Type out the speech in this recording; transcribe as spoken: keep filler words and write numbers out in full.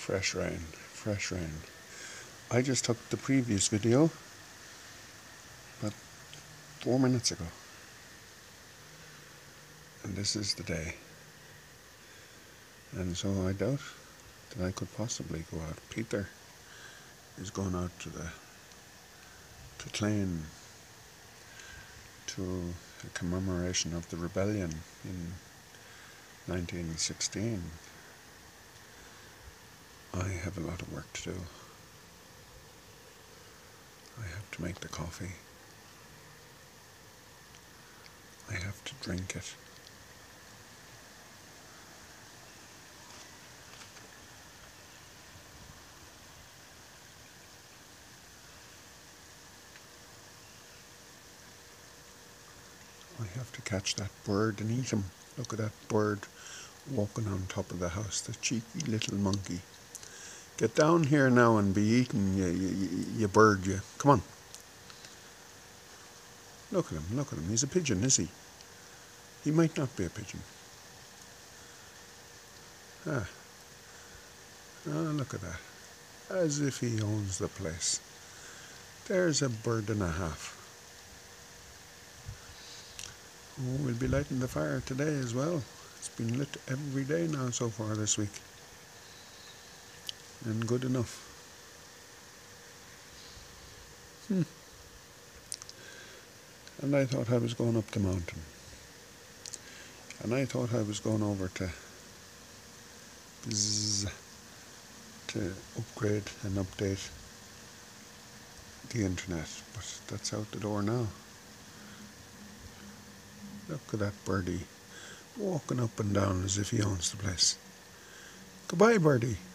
Fresh rain, fresh rain. I just took the previous video about four minutes ago. And this is the day. And so I doubt that I could possibly go out. Peter is going out to the to Clane to a commemoration of the rebellion in nineteen sixteen. I have a lot of work to do. I have to make the coffee. I have to drink it. I have to catch that bird and eat him. Look at that bird walking on top of the house, the cheeky little monkey. Get down here now and be eaten, you, you, you bird, you. Come on. Look at him, look at him. He's a pigeon, is he? He might not be a pigeon. Ah. Oh, look at that. As if he owns the place. There's a bird and a half. Oh, we'll be lighting the fire today as well. It's been lit every day now so far this week. And good enough. Hmm. And I thought I was going up the mountain. And I thought I was going over to Bzz, to upgrade and update the internet. But that's out the door now. Look at that birdie walking up and down as if he owns the place. Goodbye, birdie.